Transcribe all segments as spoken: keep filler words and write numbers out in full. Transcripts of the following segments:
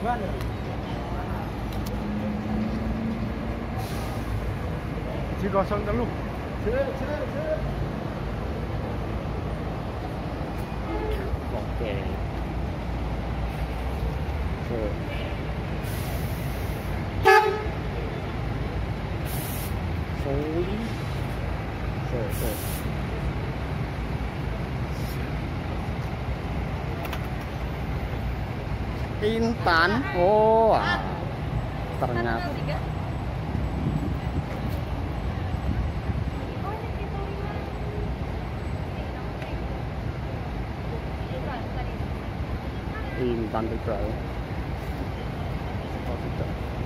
Ji kosong telu. Oke. Sorry. Sorry, sorry. Intan. Oh, ternyata. Intan juga. Oh, tidak.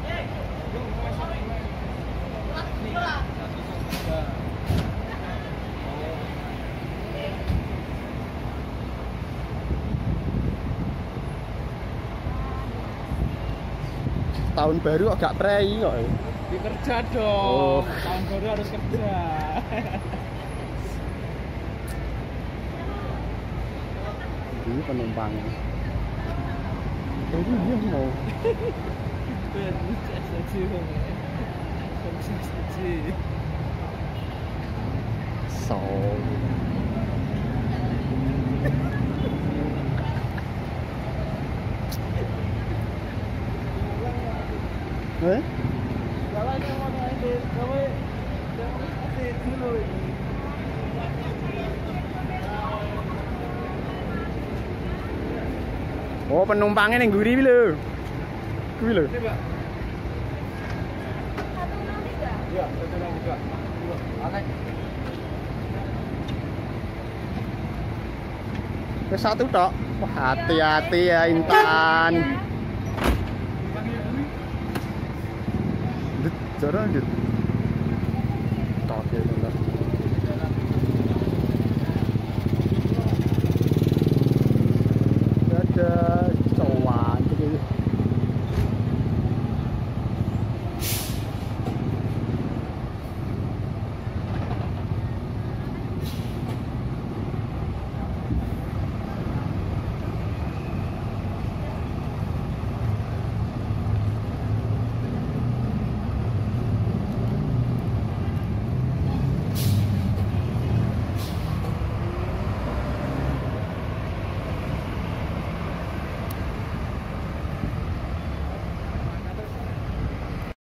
Tahun baru agak prei kok. Dikerja dong. Oh. Tahun baru harus kerja. Ini penumpangnya. Jadi dia mau. So. Eh? Jalannya mana ini? Kamu jangan hati dulu ini. Oh, penumpangnya ning nguri lho. Kuwi lho. Ini, Mbak. Iya, satu enam tiga. Alex. Wis satu tok. Wah, hati-hati ya Intan. Dit, jarang dit. Tok ya.